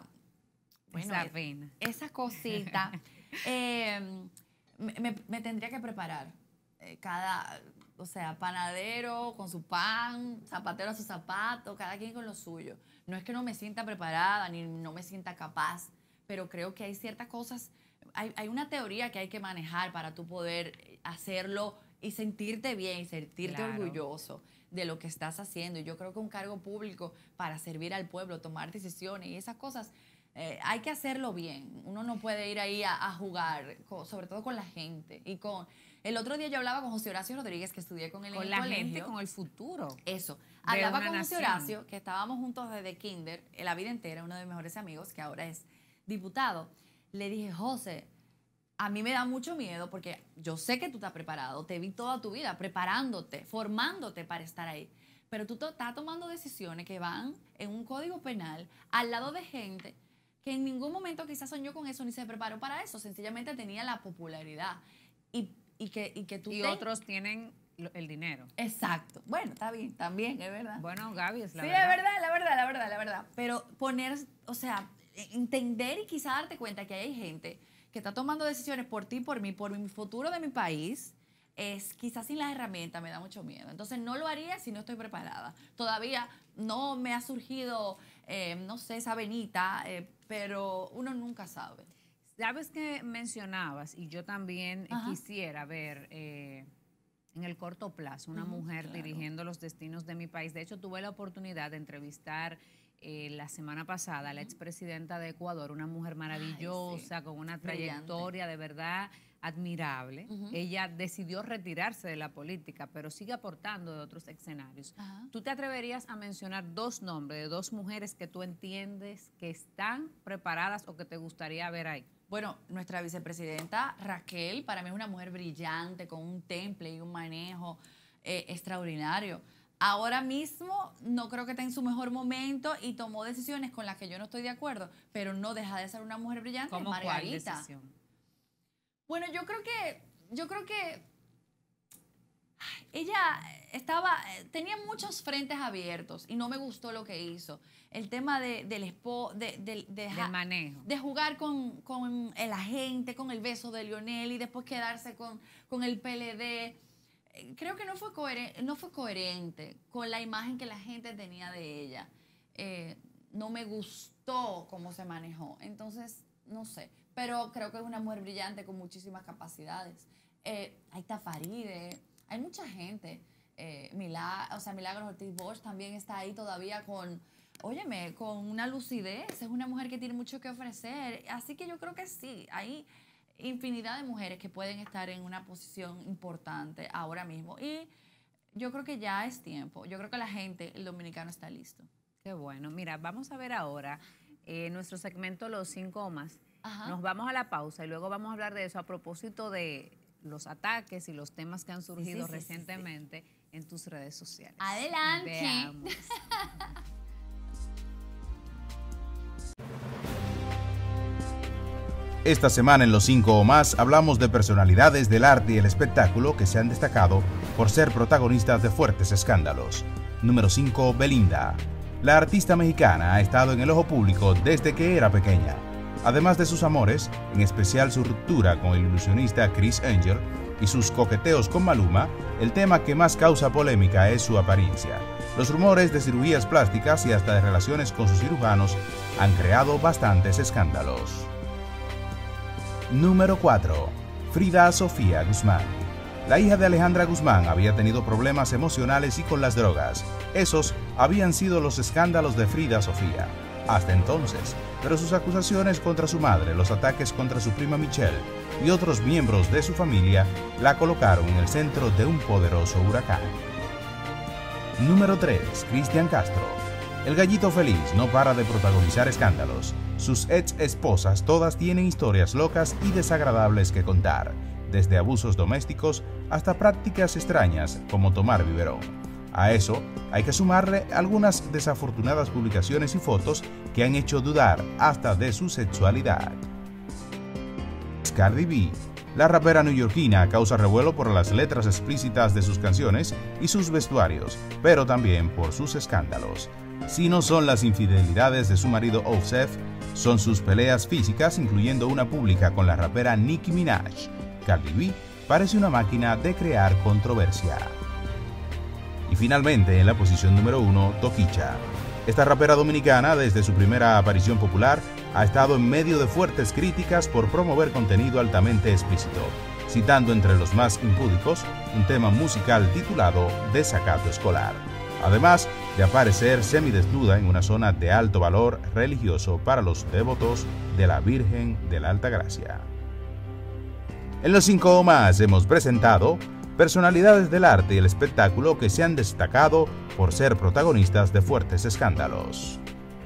cosita, me tendría que preparar. Panadero con su pan, zapatero a su zapato, cada quien con lo suyo. No es que no me sienta preparada ni no me sienta capaz, pero creo que hay ciertas cosas, hay una teoría que hay que manejar para tú poder hacerlo y sentirte bien y sentirte orgulloso de lo que estás haciendo. Y yo creo que un cargo público para servir al pueblo, tomar decisiones y esas cosas, hay que hacerlo bien. Uno no puede ir ahí a jugar, sobre todo con la gente. El otro día yo hablaba con José Horacio Rodríguez, que estudié con él en el colegio. Con la gente, con el futuro. Eso. Hablaba con José Horacio, que estábamos juntos desde kinder, la vida entera, uno de mis mejores amigos, que ahora es diputado. Le dije, José, a mí me da mucho miedo porque yo sé que tú estás preparado, te vi toda tu vida preparándote, formándote para estar ahí. Pero tú estás tomando decisiones que van en un código penal al lado de gente que en ningún momento quizás soñó con eso ni se preparó para eso, sencillamente tenía la popularidad. Y otros tienen el dinero. Exacto. Bueno, está bien, también, es verdad. Bueno, Gaby, es la verdad. Sí, la verdad. Pero entender y quizás darte cuenta que hay gente que está tomando decisiones por ti, por mí, por mi futuro de mi país, quizás sin las herramientas me da mucho miedo. Entonces no lo haría si no estoy preparada. Todavía no me ha surgido, esa venita, pero uno nunca sabe. Sabes que mencionabas, y yo también quisiera ver en el corto plazo una mujer dirigiendo los destinos de mi país. De hecho, tuve la oportunidad de entrevistar la semana pasada a la expresidenta de Ecuador, una mujer maravillosa, con una trayectoria de verdad admirable. Ella decidió retirarse de la política, pero sigue aportando de otros escenarios. ¿Tú te atreverías a mencionar dos nombres de dos mujeres que tú entiendes que están preparadas o que te gustaría ver ahí? Bueno, nuestra vicepresidenta Raquel, para mí es una mujer brillante, con un temple y un manejo extraordinario. Ahora mismo no creo que esté en su mejor momento y tomó decisiones con las que yo no estoy de acuerdo, pero no deja de ser una mujer brillante. ¿Cómo Margarita. cuál decisión? Bueno, yo creo que ella tenía muchos frentes abiertos y no me gustó lo que hizo. El tema del manejo. De jugar con el agente, con el beso de Lionel y después quedarse con el PLD. Creo que no fue coherente con la imagen que la gente tenía de ella. No me gustó cómo se manejó. Entonces, no sé. Pero creo que es una mujer brillante con muchísimas capacidades. Ahí está Faride. Hay mucha gente. Milagros Ortiz Bosch también está ahí todavía con una lucidez. Es una mujer que tiene mucho que ofrecer. Así que yo creo que sí. Hay infinidad de mujeres que pueden estar en una posición importante ahora mismo. Y yo creo que ya es tiempo. Yo creo que el dominicano está listo. Qué bueno. Mira, vamos a ver ahora nuestro segmento Los 5 o Más. Nos vamos a la pausa y luego vamos a hablar de eso a propósito de los ataques y los temas que han surgido recientemente en tus redes sociales. Adelante. Veamos. Esta semana en Los 5 o Más hablamos de personalidades del arte y el espectáculo que se han destacado por ser protagonistas de fuertes escándalos. Número 5, Belinda. La artista mexicana ha estado en el ojo público desde que era pequeña. Además de sus amores, en especial su ruptura con el ilusionista Criss Angel y sus coqueteos con Maluma, el tema que más causa polémica es su apariencia. Los rumores de cirugías plásticas y hasta de relaciones con sus cirujanos han creado bastantes escándalos. Número 4. Frida Sofía Guzmán. La hija de Alejandra Guzmán había tenido problemas emocionales y con las drogas. Esos habían sido los escándalos de Frida Sofía hasta entonces, pero sus acusaciones contra su madre, los ataques contra su prima Michelle y otros miembros de su familia la colocaron en el centro de un poderoso huracán. Número 3. Cristian Castro. El gallito feliz no para de protagonizar escándalos. Sus ex esposas todas tienen historias locas y desagradables que contar, desde abusos domésticos hasta prácticas extrañas como tomar biberón. A eso hay que sumarle algunas desafortunadas publicaciones y fotos que han hecho dudar hasta de su sexualidad. Cardi B. La rapera neoyorquina causa revuelo por las letras explícitas de sus canciones y sus vestuarios, pero también por sus escándalos. Si no son las infidelidades de su marido Offset, son sus peleas físicas, incluyendo una pública con la rapera Nicki Minaj. Cardi B parece una máquina de crear controversia. Y finalmente, en la posición número 1, Toquicha. Esta rapera dominicana, desde su primera aparición popular, ha estado en medio de fuertes críticas por promover contenido altamente explícito, citando entre los más impúdicos un tema musical titulado Desacato Escolar, además de aparecer semidesnuda en una zona de alto valor religioso para los devotos de la Virgen de la Altagracia. En los 5 o más hemos presentado personalidades del arte y el espectáculo que se han destacado por ser protagonistas de fuertes escándalos.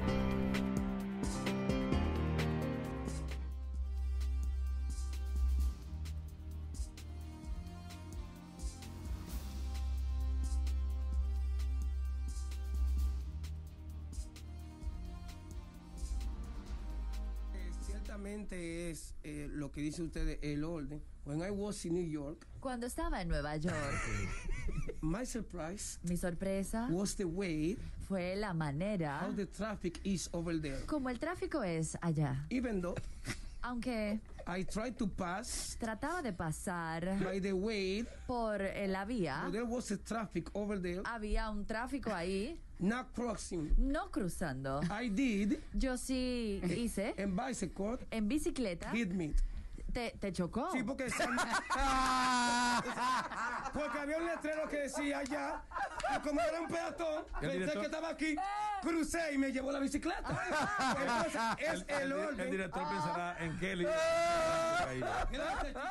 Ciertamente es lo que dice usted el orden. When I was in New York, cuando estaba en Nueva York, my surprise, mi sorpresa, was the way fue la manera how the traffic is over there. Como el tráfico es allá. Even though aunque I tried to pass, trataba de pasar by the way, por la vía, so there was a traffic over there. Había un tráfico ahí. Not crossing. No cruzando. I did. Yo sí hice. En bicycle. En bicicleta. Hit me. ¿Te chocó? Sí, porque porque había un letrero que decía allá, y como era un peatón, pensé que estaba aquí, crucé y me llevó la bicicleta. Entonces, es el orden. El director pensará en Kelly. Gracias, chicos.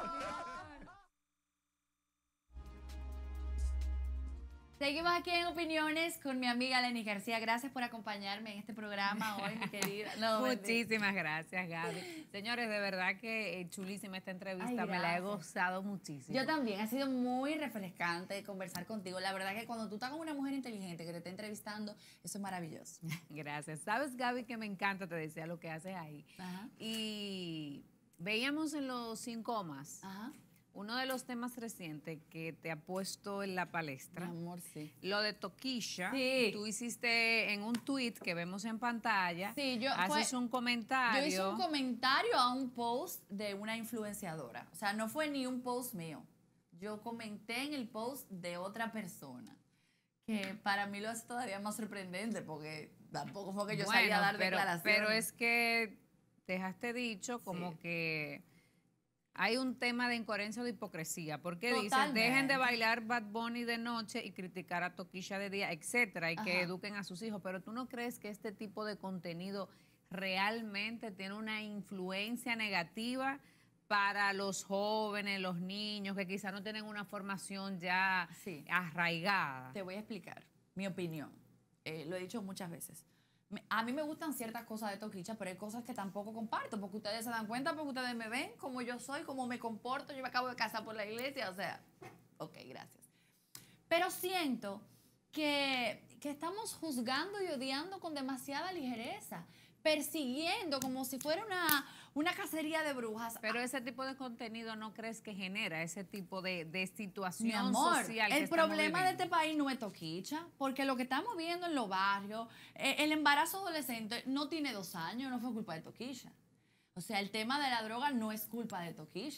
Seguimos aquí en Opiniones con mi amiga Lenny García. Gracias por acompañarme en este programa hoy, mi querida. No, muchísimas gracias, Gaby. Señores, de verdad que chulísima esta entrevista. Me la he gozado muchísimo. Yo también. Ha sido muy refrescante conversar contigo. La verdad que cuando tú estás con una mujer inteligente que te está entrevistando, eso es maravilloso. Gracias. Sabes, Gaby, que me encanta, te decía, lo que haces ahí. Ajá. Y veíamos en los 5 o más. Ajá. Uno de los temas recientes que te ha puesto en la palestra. Mi amor, sí. Lo de Toquilla. Sí. Tú hiciste en un tweet que vemos en pantalla. Sí, haces un comentario. Yo hice un comentario a un post de una influenciadora. O sea, no fue ni un post mío. Yo comenté en el post de otra persona. Que para mí lo hace todavía más sorprendente porque tampoco fue que yo salía a dar declaraciones. Pero es que dejaste dicho como que hay un tema de incoherencia o de hipocresía, porque dicen, dejen de bailar Bad Bunny de noche y criticar a Toquilla de día, etcétera, y que eduquen a sus hijos. Pero ¿tú no crees que este tipo de contenido realmente tiene una influencia negativa para los jóvenes, los niños, que quizás no tienen una formación ya arraigada? Te voy a explicar mi opinión. Lo he dicho muchas veces. A mí me gustan ciertas cosas de Toquicha, pero hay cosas que tampoco comparto, porque ustedes se dan cuenta, porque ustedes me ven como yo soy, como me comporto. Yo me acabo de casar por la iglesia, o sea, ok, gracias. Pero siento que estamos juzgando y odiando con demasiada ligereza, persiguiendo como si fuera una cacería de brujas. Pero ese tipo de contenido, ¿no crees que genera ese tipo de situación Mi amor, social que el problema de este país no es Toquicha, porque lo que estamos viendo en los barrios, el embarazo adolescente no tiene 2 años, no fue culpa de Toquicha. O sea, el tema de la droga no es culpa de Toquicha.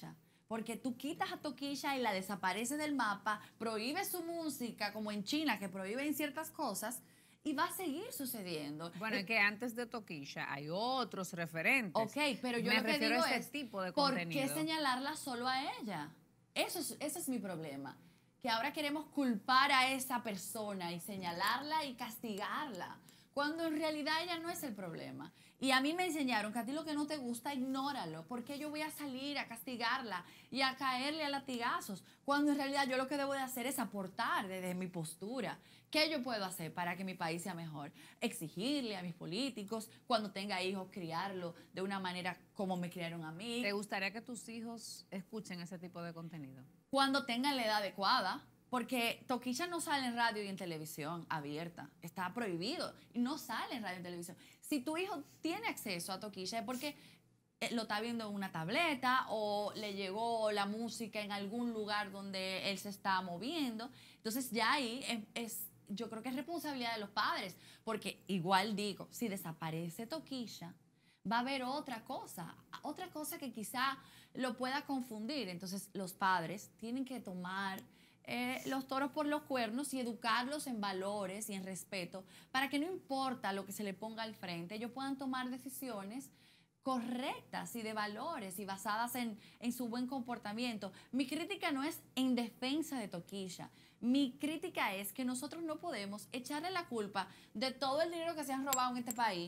Porque tú quitas a Toquilla y la desapareces del mapa, prohíbes su música, como en China, que prohíben ciertas cosas, y va a seguir sucediendo. Bueno, es que antes de Toquilla hay otros referentes. Ok, pero yo me lo que refiero digo a ese es, tipo de ¿por contenido. qué señalarla solo a ella? Ese es mi problema. Que ahora queremos culpar a esa persona y señalarla y castigarla, cuando en realidad ella no es el problema. Y a mí me enseñaron que a ti lo que no te gusta, ignóralo. ¿Por qué yo voy a salir a castigarla y a caerle a latigazos? Cuando en realidad yo lo que debo de hacer es aportar desde mi postura. ¿Qué yo puedo hacer para que mi país sea mejor? Exigirle a mis políticos, cuando tenga hijos, criarlo de una manera como me criaron a mí. ¿Te gustaría que tus hijos escuchen ese tipo de contenido? Cuando tengan la edad adecuada. Porque Toquilla no sale en radio y en televisión abierta. Está prohibido. Y no sale en radio y en televisión. Si tu hijo tiene acceso a Toquilla es porque lo está viendo en una tableta o le llegó la música en algún lugar donde él se está moviendo. Entonces ya ahí yo creo que es responsabilidad de los padres. Porque igual digo, si desaparece Toquilla, va a haber otra cosa que quizá lo pueda confundir. Entonces los padres tienen que tomar los toros por los cuernos y educarlos en valores y en respeto para que no importa lo que se le ponga al frente, ellos puedan tomar decisiones correctas y de valores y basadas en su buen comportamiento. Mi crítica no es en defensa de Toquilla. Mi crítica es que nosotros no podemos echarle la culpa de todo el dinero que se han robado en este país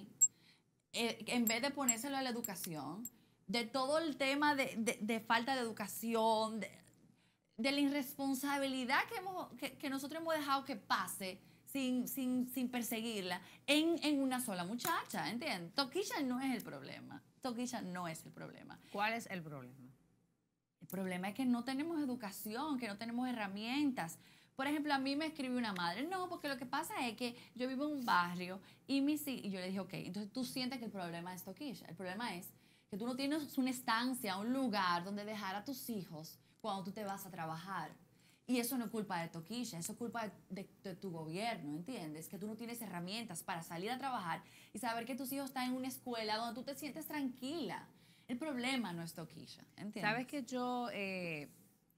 en vez de ponérselo a la educación, de todo el tema de falta de educación, de la irresponsabilidad que nosotros hemos dejado que pase sin perseguirla en una sola muchacha, ¿entiendes? Toquilla no es el problema. Toquilla no es el problema. ¿Cuál es el problema? El problema es que no tenemos educación, que no tenemos herramientas. Por ejemplo, a mí me escribió una madre, no, porque lo que pasa es que yo vivo en un barrio y yo le dije, ok, entonces tú sientes que el problema es Toquilla. El problema es que tú no tienes una estancia, un lugar donde dejar a tus hijos cuando tú te vas a trabajar. Y eso no es culpa de Toquilla, eso es culpa de tu gobierno, ¿entiendes? Que tú no tienes herramientas para salir a trabajar y saber que tus hijos están en una escuela donde tú te sientes tranquila. El problema no es Toquilla, ¿entiendes? Sabes que yo, de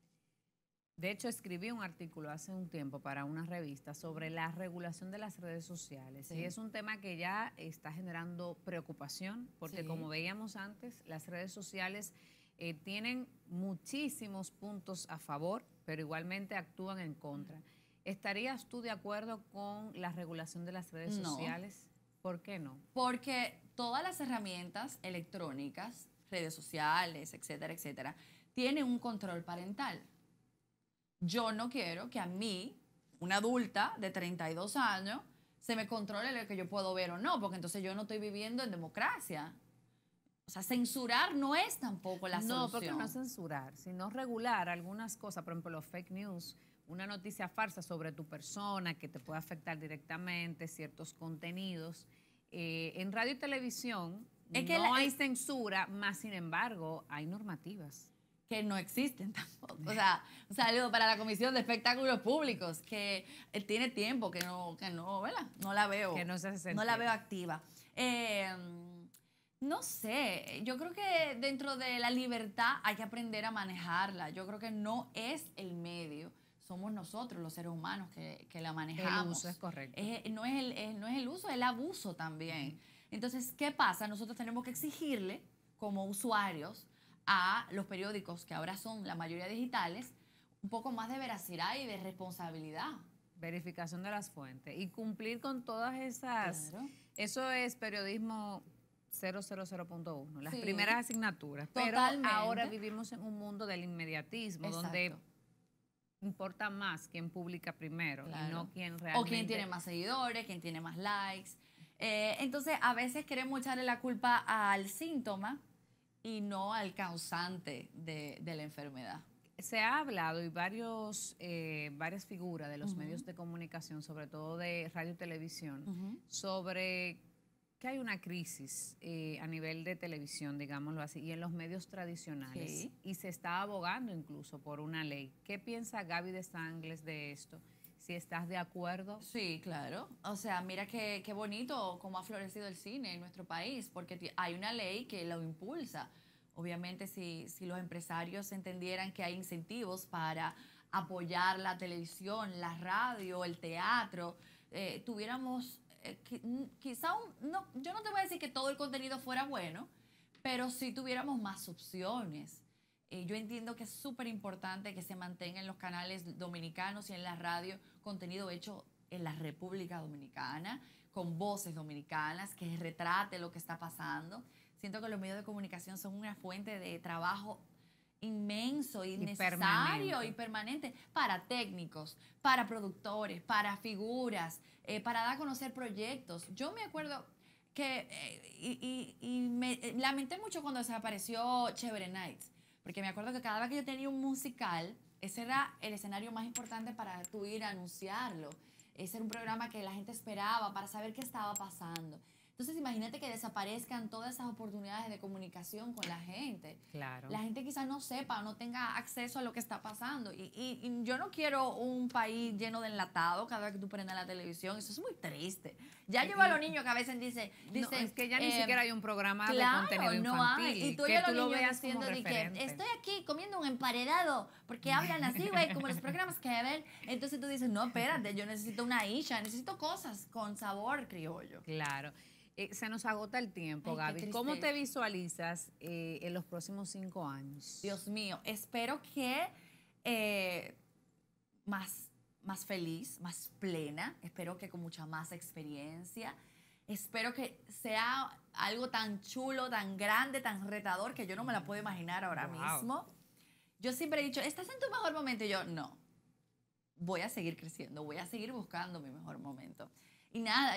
hecho, escribí un artículo hace un tiempo para una revista sobre la regulación de las redes sociales. Sí. Y es un tema que ya está generando preocupación, porque como veíamos antes, las redes sociales tienen muchísimos puntos a favor, pero igualmente actúan en contra. ¿Estarías tú de acuerdo con la regulación de las redes sociales? ¿Por qué no? Porque todas las herramientas electrónicas, redes sociales, etcétera, etcétera, tienen un control parental. Yo no quiero que a mí, una adulta de 32 años, se me controle lo que yo puedo ver o no, porque entonces yo no estoy viviendo en democracia. O sea, censurar no es tampoco la solución. No, porque no es censurar, sino regular algunas cosas. Por ejemplo, los fake news, una noticia falsa sobre tu persona que te puede afectar directamente, ciertos contenidos. En radio y televisión no hay censura, más sin embargo, hay normativas. Que no existen tampoco. O sea, un saludo para la Comisión de Espectáculos Públicos, que tiene tiempo que no, ¿verdad? No la veo. Que no se hace sentir. No la veo activa. No sé, yo creo que dentro de la libertad hay que aprender a manejarla. Yo creo que no es el medio, somos nosotros los seres humanos que la manejamos. El uso es correcto. No es el uso, es el abuso también. Entonces, ¿qué pasa? Nosotros tenemos que exigirle como usuarios a los periódicos, que ahora son la mayoría digitales, un poco más de veracidad y de responsabilidad. Verificación de las fuentes y cumplir con todas esas... Claro. Eso es periodismo 000.1, las primeras asignaturas. Totalmente. Pero ahora vivimos en un mundo del inmediatismo, donde importa más quién publica primero y no quién realmente... O quién tiene más seguidores, quién tiene más likes. Entonces, a veces queremos echarle la culpa al síntoma y no al causante de la enfermedad. Se ha hablado y varias figuras de los medios de comunicación, sobre todo de radio y televisión, sobre que hay una crisis a nivel de televisión, digámoslo así, y en los medios tradicionales. Sí. Y se está abogando incluso por una ley. ¿Qué piensa Gaby de Sangles de esto? Si estás de acuerdo. Sí, claro. O sea, mira qué bonito cómo ha florecido el cine en nuestro país, porque hay una ley que lo impulsa. Obviamente, si los empresarios entendieran que hay incentivos para apoyar la televisión, la radio, el teatro, tuviéramos quizá yo no te voy a decir que todo el contenido fuera bueno, pero sí tuviéramos más opciones. Yo entiendo que es súper importante que se mantenga en los canales dominicanos y en la radio contenido hecho en la República Dominicana, con voces dominicanas, que retrate lo que está pasando. Siento que los medios de comunicación son una fuente de trabajo inmenso y necesario y permanente para técnicos, para productores, para figuras, para dar a conocer proyectos. Yo me acuerdo que, me lamenté mucho cuando desapareció Chévere Nights, porque me acuerdo que cada vez que yo tenía un musical, ese era el escenario más importante para tú ir a anunciarlo. Ese era un programa que la gente esperaba para saber qué estaba pasando. Entonces, imagínate que desaparezcan todas esas oportunidades de comunicación con la gente. Claro. La gente quizás no sepa o no tenga acceso a lo que está pasando. Y yo no quiero un país lleno de enlatado cada vez que tú prendes la televisión. Eso es muy triste. Ya llevo a los niños que a veces dicen no, es que ya ni siquiera hay un programa claro, de contenido infantil. No hay. Y tú que y a tú los lo niños veas diciendo como de que referente. estoy aquí comiendo un emparedado porque hablan así, güey, como los programas que ven. Entonces tú dices, no, espérate, yo necesito una isha, necesito cosas con sabor criollo. Claro. Se nos agota el tiempo, Ay, Gaby. ¿Cómo te visualizas en los próximos 5 años? Dios mío, espero que más feliz, más plena, espero que con mucha más experiencia, espero que sea algo tan chulo, tan grande, tan retador que yo no me la puedo imaginar ahora mismo. Yo siempre he dicho, ¿estás en tu mejor momento? Y yo, no, voy a seguir creciendo, voy a seguir buscando mi mejor momento. Y nada,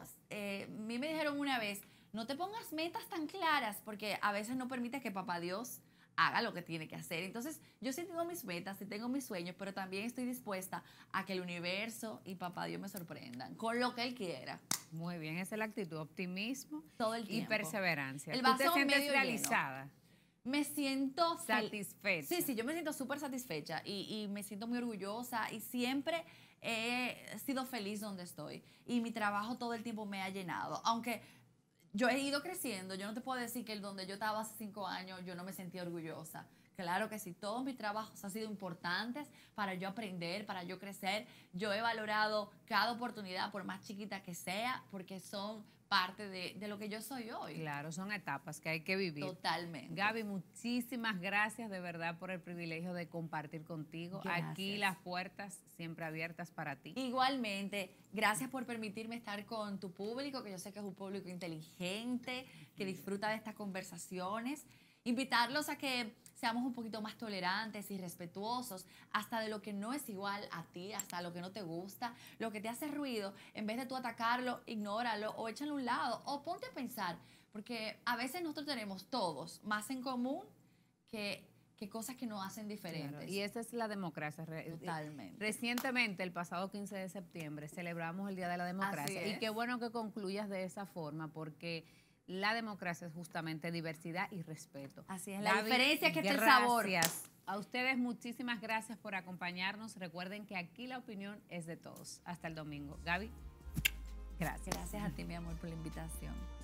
a mí me dijeron una vez, no te pongas metas tan claras porque a veces no permite que papá Dios haga lo que tiene que hacer. Entonces, yo sí tengo mis metas, sí tengo mis sueños, pero también estoy dispuesta a que el universo y papá Dios me sorprendan con lo que Él quiera. Muy bien, esa es la actitud, optimismo todo el tiempo. Y perseverancia. El ¿Tú te vaso sientes medio realizada? Lleno. Me siento satisfecha. Sí, yo me siento súper satisfecha y me siento muy orgullosa y siempre he sido feliz donde estoy. Y mi trabajo todo el tiempo me ha llenado. Aunque yo he ido creciendo, yo no te puedo decir que donde yo estaba hace 5 años yo no me sentía orgullosa. Claro que sí, todos mis trabajos han sido importantes para yo aprender, para yo crecer. Yo he valorado cada oportunidad, por más chiquita que sea, porque son parte de lo que yo soy hoy. Claro, son etapas que hay que vivir. Totalmente. Gaby, muchísimas gracias de verdad por el privilegio de compartir contigo. Gracias. Aquí las puertas siempre abiertas para ti. Igualmente, gracias por permitirme estar con tu público, que yo sé que es un público inteligente, que disfruta de estas conversaciones. Invitarlos a que seamos un poquito más tolerantes y respetuosos hasta de lo que no es igual a ti, hasta lo que no te gusta, lo que te hace ruido, en vez de tú atacarlo, ignóralo o échalo a un lado o ponte a pensar, porque a veces nosotros tenemos todos más en común que cosas que nos hacen diferentes. Claro, y esa es la democracia. Totalmente. Recientemente, el pasado 15 de septiembre, celebramos el Día de la Democracia. Y qué bueno que concluyas de esa forma, porque la democracia es justamente diversidad y respeto. Así es, la diferencia es que está el sabor. Gracias. A ustedes muchísimas gracias por acompañarnos. Recuerden que aquí la opinión es de todos. Hasta el domingo. Gaby, gracias. Gracias a ti, mi amor, por la invitación.